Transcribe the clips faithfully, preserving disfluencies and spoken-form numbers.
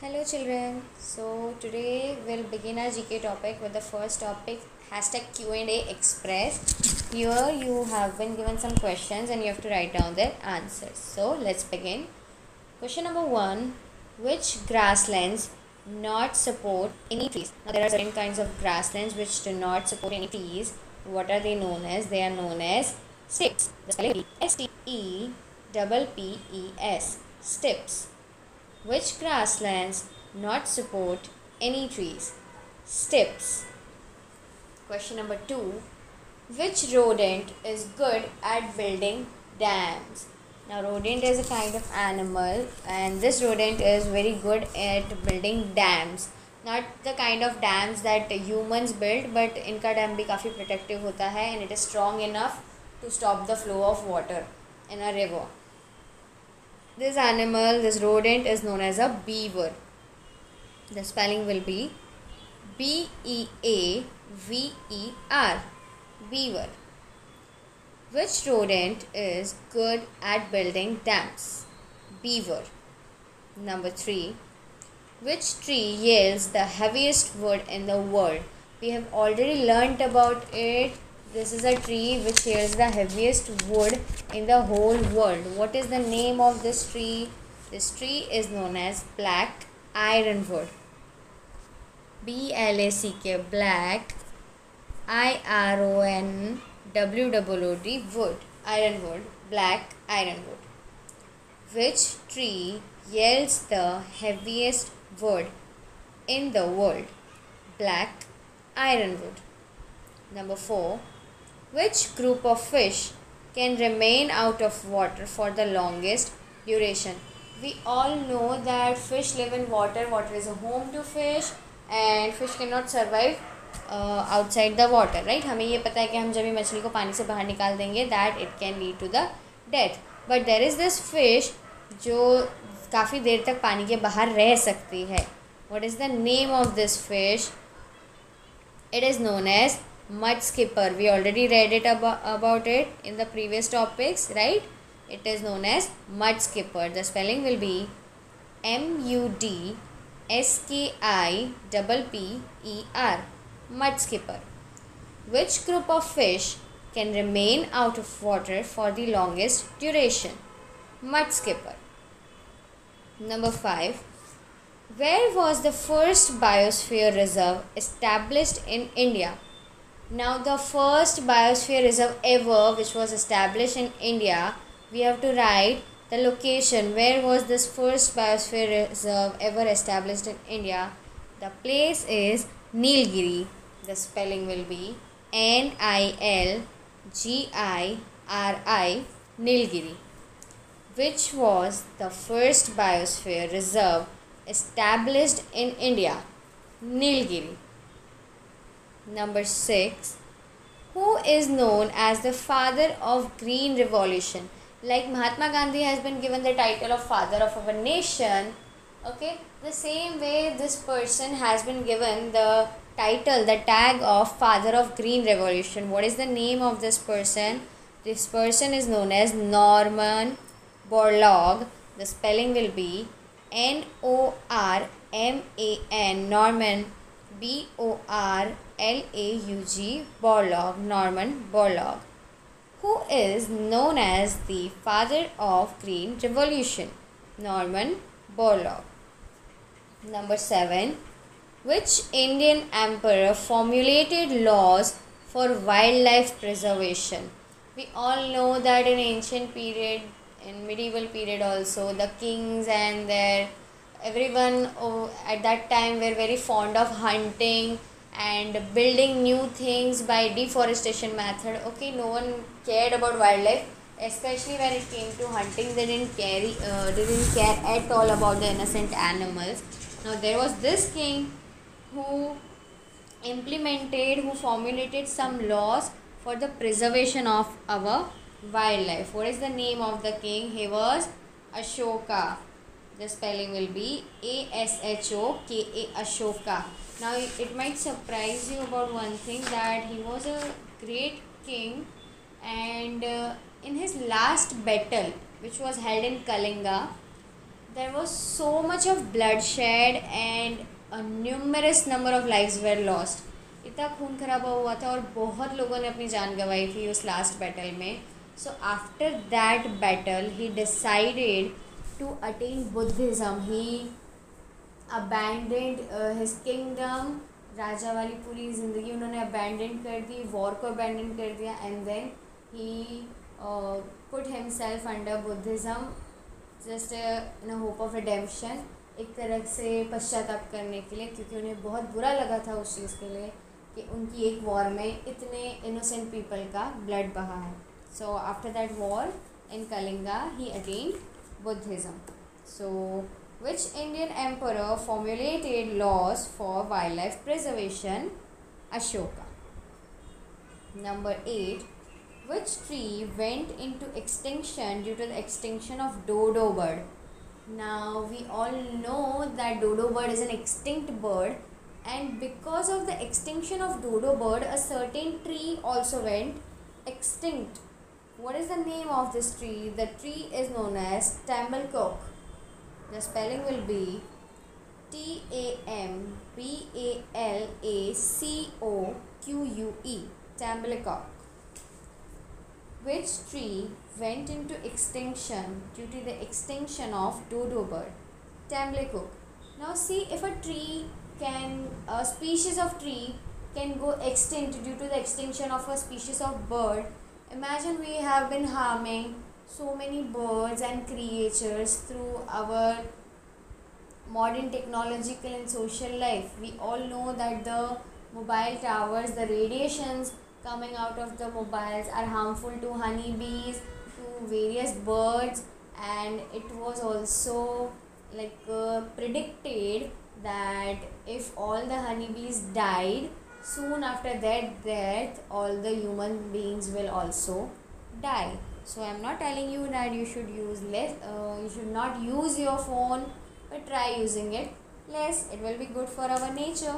Hello children. So today we'll begin our G K topic with the first topic hashtag Q and A Express. Here you have been given some questions and you have to write down their answers. So let's begin. Question number one: which grasslands not support any trees? Now there are certain kinds of grasslands which do not support any trees. What are they known as? They are known as steppes. The spelling is S T E P P E S. Steppes. Which grasslands not support any trees? Steppes. Question number two. Which rodent is good at building dams? Now rodent is a kind of animal and this rodent is very good at building dams. Not the kind of dams that humans build, but इनका dam भी काफ़ी protective होता है and it is strong enough to stop the flow of water in a river. This animal, this rodent is known as a beaver. The spelling will be B E A V E R. Beaver. Which rodent is good at building dams? Beaver. Number three. Which tree yields the heaviest wood in the world? We have already learnt about it. This is a tree which yields the heaviest wood in the whole world. What is the name of this tree? This tree is known as black ironwood. B L A C K, black, I R O N W O O D, wood, ironwood, black ironwood. Which tree yields the heaviest wood in the world? Black ironwood. Number four. Which group of fish can remain out of water for the longest duration? We all know that fish live in water. Water is a home to fish and fish cannot survive uh, outside the water, right? हमें ये पता है कि हम जब भी मछली को पानी से बाहर निकाल देंगे that it can lead to the death. But there is this fish जो काफ़ी देर तक पानी के बाहर रह सकती है. What is the name of this fish? It is known as mud skipper. We already read it about, about it in the previous topics, right? It is known as mud skipper. The spelling will be M U D S K I P P E R. Mud skipper. Which group of fish can remain out of water for the longest duration? Mud skipper. Number five. Where was the first biosphere reserve established in India? Now the first biosphere reserve ever which was established in India, we have to write the location. Where was this first biosphere reserve ever established in India? The place is Nilgiri. The spelling will be N I L G I R I, Nilgiri. Which was the first biosphere reserve established in India? Nilgiri. Number six. Who is known as the father of Green Revolution? Like Mahatma Gandhi has been given the title of father of our nation. Okay, the same way this person has been given the title, the tag of father of Green Revolution. What is the name of this person? This person is known as Norman Borlaug. The spelling will be N O R M A N, Norman, B O R L A U G, Borlaug, Norman Borlaug. Who is known as the father of Green Revolution? Norman Borlaug. Number seven. Which Indian emperor formulated laws for wildlife preservation? We all know that in ancient period, in medieval period also, the kings and their everyone oh, at that time were very fond of hunting and building new things by deforestation method. Okay, no one cared about wildlife, especially when it came to hunting. They didn't carry, uh, they didn't care at all about the innocent animals. Now there was this king who implemented, who formulated some laws for the preservation of our wildlife. What is the name of the king? He was Ashoka. The spelling will be A S H O K A, Ashoka. Now it might surprise you about one thing, that he was a great king and uh, in his last battle which was held in Kalinga, there was so much of bloodshed and a numerous number of lives were lost. इतना खून खराबा हुआ था और बहुत लोगों ने अपनी जान गंवाई थी उस लास्ट बैटल में. So after that battle he decided to attain Buddhism. He abandoned uh, his kingdom. राजा वाली पूरी ज़िंदगी उन्होंने abandon कर दी, war को abandon कर दिया, and then he uh, put himself under Buddhism just uh, in a hope of redemption, एक तरह से पश्चाताप करने के लिए, क्योंकि उन्हें बहुत बुरा लगा था उस चीज़ के लिए कि उनकी एक वॉर में इतने इनोसेंट पीपल का ब्लड बहा है. So after that war in Kalinga he attend Buddhism. So which Indian emperor formulated laws for wildlife preservation? Ashoka. Number eight. Which tree went into extinction due to the extinction of dodo bird? Now we all know that dodo bird is an extinct bird, and because of the extinction of dodo bird, a certain tree also went extinct. What is the name of this tree? The tree is known as Tamblecock. The spelling will be T A M B A L A C O Q U E. Tamblecock. Which tree went into extinction due to the extinction of dodo bird? Tamblecock. Now see, if a tree can, a species of tree can go extinct due to the extinction of a species of bird, imagine we have been harming so many birds and creatures through our modern technological and social life. We all know that the mobile towers, the radiations coming out of the mobiles are harmful to honeybees, to various birds, and it was also like uh, predicted that if all the honeybees died, soon after their death all the human beings will also die. So I am not telling you that you should use less, uh, you should not use your phone, but try using it less. It will be good for our nature.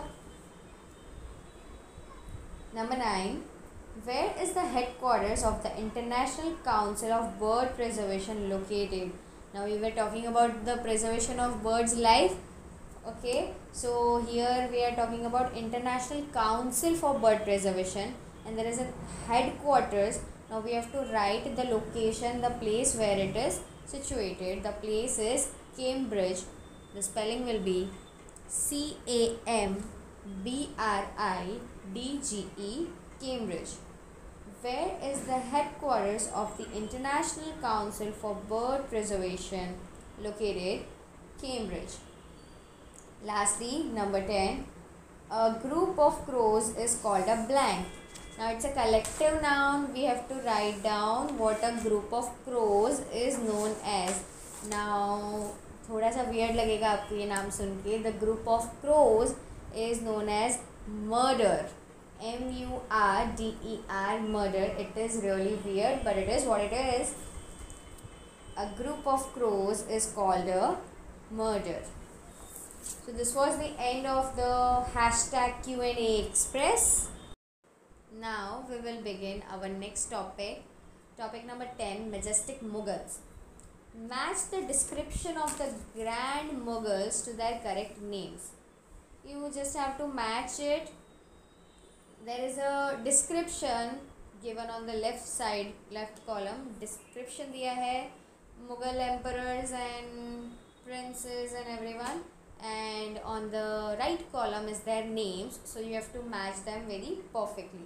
Number nine. Where is the headquarters of the International Council of Bird Preservation located? Now we were talking about the preservation of birds' life. Okay, so here we are talking about International Council for Bird Preservation, and there is a headquarters. Now we have to write the location, the place where it is situated. The place is Cambridge. The spelling will be C A M B R I D G E, Cambridge. Where is the headquarters of the International Council for Bird Preservation located? Cambridge. Lastly, number ten. A group of crows is called a blank. Now it's a collective noun. We have to write down what a group of crows is known as. Now थोड़ा सा weird लगेगा आपको ये नाम सुन के. The group of crows is known as murder. M U R D E R, murder. It is really weird, but it is what it is. A group of crows is called a murder. So this was the end of the hashtag Q and A Express. Now we will begin our next topic. Topic number ten, majestic Mughals. Match the description of the grand Mughals to their correct names. You just have to match it. There is a description given on the left side, left column. Description दिया है Mughal emperors and princes and everyone, and on the right column is their names, so you have to match them very perfectly.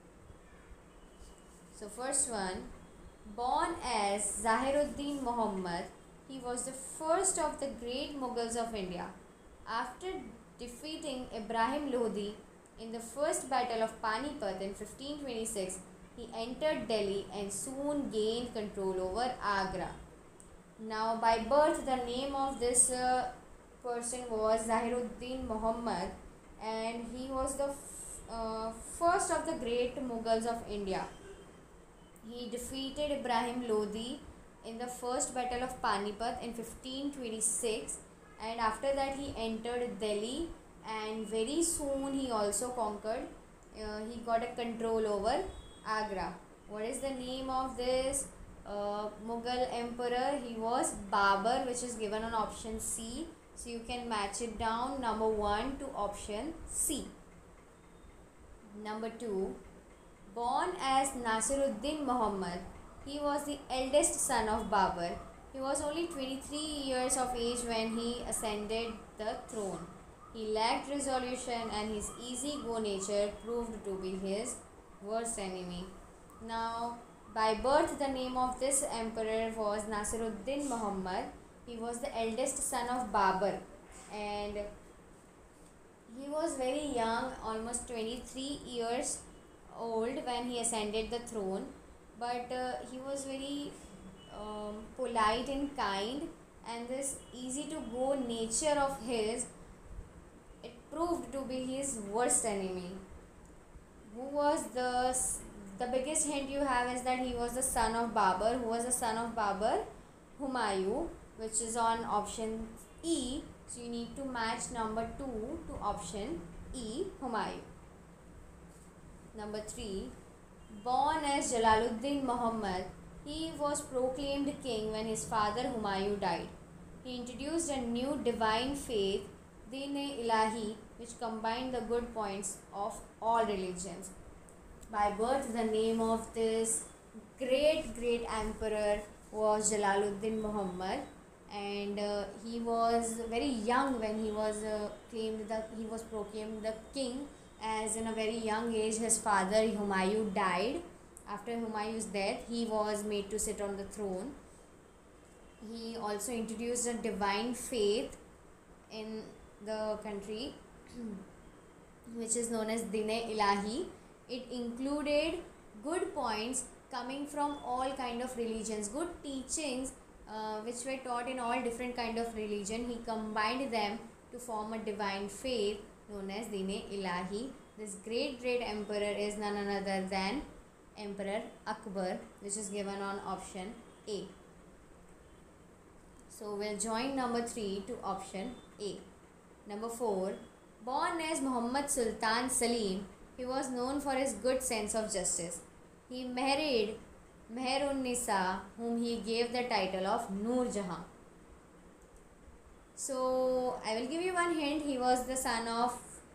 So first one, born as Zahiruddin Muhammad, he was the first of the great Mughals of India. After defeating Ibrahim Lodi in the first battle of Panipat in fifteen twenty-six, he entered Delhi and soon gained control over Agra. Now by birth, the name of this uh, person was Zahiruddin Muhammad, and he was the f- uh, first of the great Mughals of India. He defeated Ibrahim Lodi in the first battle of Panipat in fifteen twenty-six, and after that he entered Delhi, and very soon he also conquered, uh, he got a control over Agra. What is the name of this uh, Mughal emperor, he was Babur, which is given on option C. So you can match it down, number one to option C. Number two, born as Nasiruddin Muhammad, he was the eldest son of Babur. He was only twenty-three years of age when he ascended the throne. He lacked resolution and his easy-go nature proved to be his worst enemy. Now, by birth, the name of this emperor was Nasiruddin Muhammad. He was the eldest son of Babur, and he was very young, almost twenty-three years old when he ascended the throne. But uh, he was very um, polite and kind, and this easy to go nature of his, it proved to be his worst enemy. Who was the the biggest hint you have is that he was the son of Babur. Who was the son of Babur? Humayun, which is on option E. So you need to match number two to option E, Humayun. Number three, born as Jalaluddin Muhammad, he was proclaimed king when his father Humayun died. He introduced a new divine faith, Din-e-Ilahi, which combined the good points of all religions. By birth, the name of this great great emperor was Jalaluddin Muhammad, and uh, he was very young when he was uh, claimed that he was proclaimed the king, as in a very young age his father Humayun died. After Humayun's death, he was made to sit on the throne. He also introduced a divine faith in the country which is known as Din-e-Ilahi. It included good points coming from all kind of religions, good teachings uh, which were taught in all different kind of religion. He combined them to form a divine faith known as Din-e-Ilahi. This great great emperor is none other than Emperor Akbar, which is given on option A. So we'll join number three to option A. Number four, born as Muhammad Sultan Salim, he was known for his good sense of justice. He married Meher-un-Nisa, whom he gave the title of Noor Jahan. So I will give you one hint. He was the son of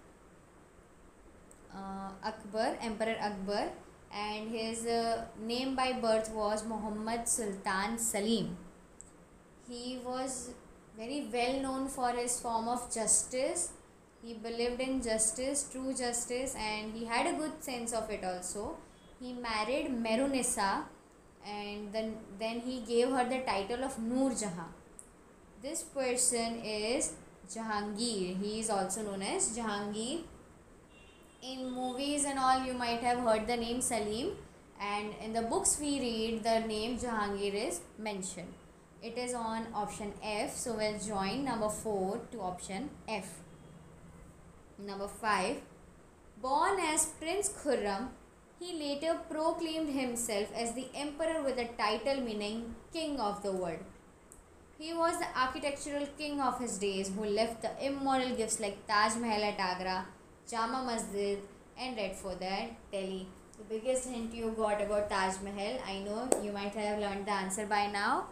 uh, Akbar, Emperor Akbar, and his uh, name by birth was Muhammad Sultan Salim. He was very well known for his form of justice. He believed in justice, true justice, and he had a good sense of it also. He married Meher-un-Nisa, and then, then he gave her the title of Noor Jahan. This person is Jahangir. He is also known as Jahangir. In movies and all, you might have heard the name Salim, and in the books we read, the name Jahangir is mentioned. It is on option F, so we'll join number four to option F. Number five, born as Prince Khurram, he later proclaimed himself as the emperor with a title meaning king of the world. He was the architectural king of his days who left the immortal gifts like Taj Mahal at Agra, Jama Masjid and Red Fort at Delhi. The biggest hint you got about Taj Mahal, I know you might have learned the answer by now.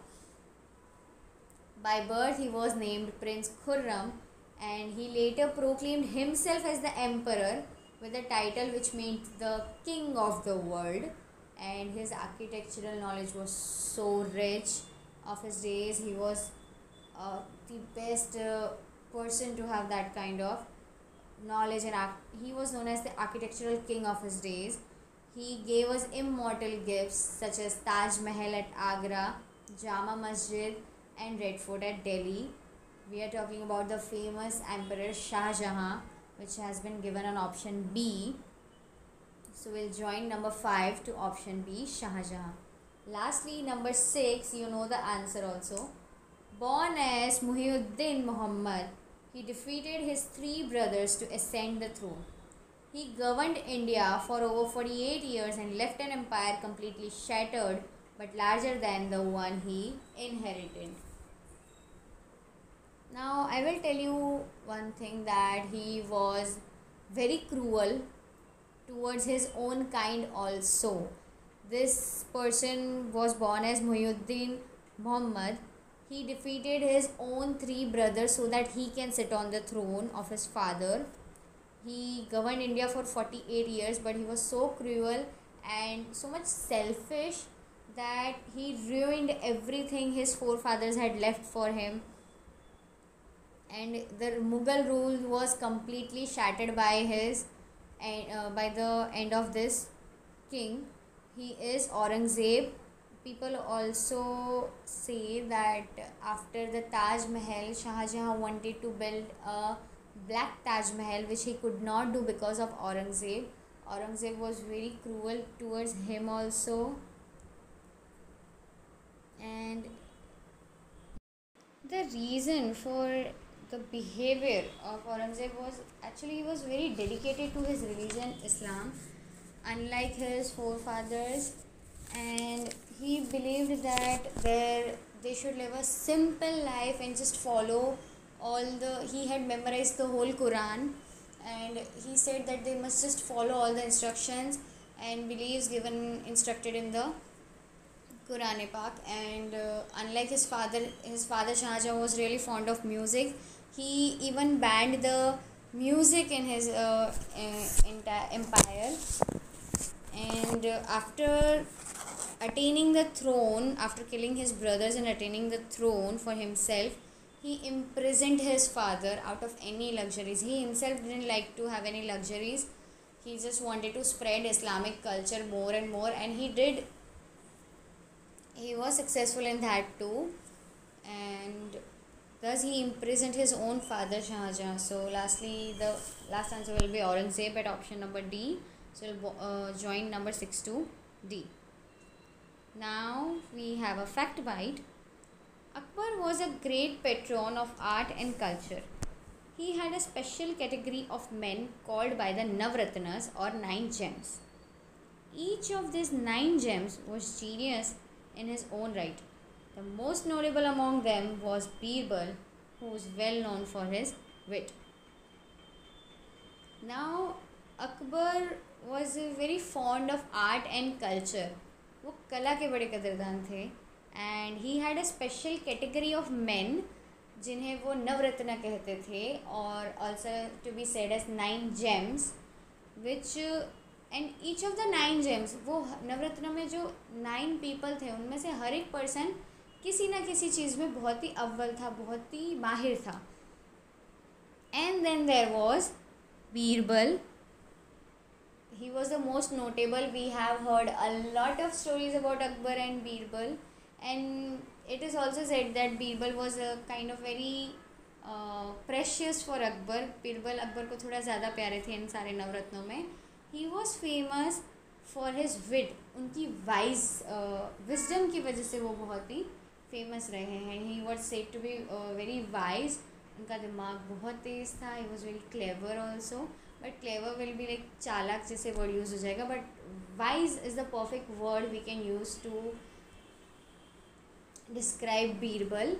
By birth, he was named Prince Khurram, and he later proclaimed himself as the emperor with a title which meant the king of the world, and his architectural knowledge was so rich of his days. He was uh, the best uh, person to have that kind of knowledge, and he was known as the architectural king of his days. He gave us immortal gifts such as Taj Mahal at Agra, Jama Masjid and Red Fort at Delhi. We are talking about the famous Emperor Shah Jahan, which has been given on option B. So we'll join number five to option B, Shah Jahan. Lastly, number six, you know the answer also. Born as Muhyiddin Muhammad, he defeated his three brothers to ascend the throne. He governed India for over forty-eight years and left an empire completely shattered but larger than the one he inherited. Now I will tell you one thing, that he was very cruel towards his own kind also. this person was born as Muhyiddin Muhammad. He defeated his own three brothers so that he can sit on the throne of his father. He governed India for forty-eight years, but he was so cruel and so much selfish that he ruined everything his forefathers had left for him. And the Mughal rule was completely shattered by his and uh, by the end of this king. He is Aurangzeb. People also say that after the Taj Mahal, Shah Jahan wanted to build a black Taj Mahal, which he could not do because of Aurangzeb. Aurangzeb was very cruel towards him also. And the reason for the behavior of Aurangzeb was actually he was very dedicated to his religion, Islam, unlike his forefathers, and he believed that there they should live a simple life and just follow all the he had memorized the whole Quran, and he said that they must just follow all the instructions and beliefs given instructed in the Quran Pak. And uh, unlike his father his father Shah Jahan was really fond of music. He even banned the music in his uh, uh, entire empire. And uh, after attaining the throne, after killing his brothers and attaining the throne for himself, he imprisoned his father out of any luxuries. He himself didn't like to have any luxuries. He just wanted to spread Islamic culture more and more, and he did. He was successful in that too, and thus he imprisoned his own father Shah Jahan. So lastly, the last answer will be Aurangzeb at option number D. So we'll uh, join number six to D. Now we have a fact bite. Akbar was a great patron of art and culture. He had a special category of men called by the Navratnas or nine gems. Each of these nine gems was genius in his own right. The most notable among them was Birbal, who was well known for his wit. Now, Akbar was very fond of art and culture. वो कला के बड़े कदरदान थे, and he had a special category of men जिन्हें वो नवरत्न कहते थे, और also to be said as nine gems, which and each of the nine gems, वो नवरत्न में जो nine people थे उनमें से हर एक person किसी ना किसी चीज़ में बहुत ही अव्वल था, बहुत ही माहिर था. And then there was Birbal. He was the most notable. We have heard a lot of stories about Akbar and Birbal, and it is also said that Birbal was a kind of very uh, precious for Akbar. Birbal Akbar को थोड़ा ज़्यादा प्यारे थे इन सारे नवरत्नों में. He was famous for his wit. उनकी wise uh, wisdom की वजह से वो बहुत ही famous रहे हैं. He was said to be uh, very wise. उनका दिमाग बहुत तेज़ था. He was very clever also. But clever will be like चालाक जैसे word use हो जाएगा. But wise is the perfect word we can use to describe Birbal.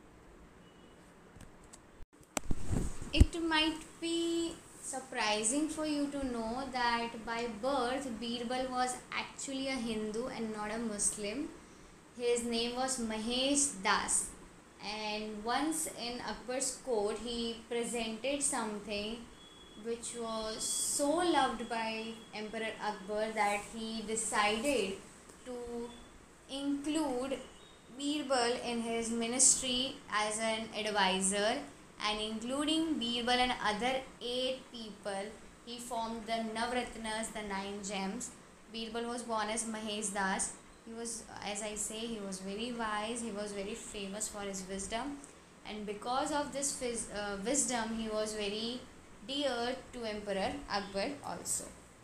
It might be surprising for you to know that by birth Birbal was actually a Hindu and not a Muslim. His name was Mahesh Das, and once in Akbar's court he presented something which was so loved by Emperor Akbar that he decided to include Birbal in his ministry as an advisor, and including Birbal and other eight people, he formed the Navratnas, the nine gems. Birbal was born as Mahesh Das. He was, as I say, he was very wise, he was very famous for his wisdom, and because of this uh, wisdom, he was very dear to Emperor Akbar also.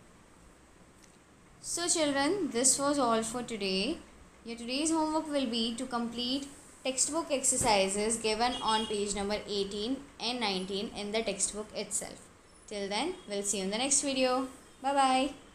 So children, this was all for today. Your today's homework will be to complete textbook exercises given on page number eighteen and nineteen in the textbook itself. Till then, we'll see you in the next video. Bye bye.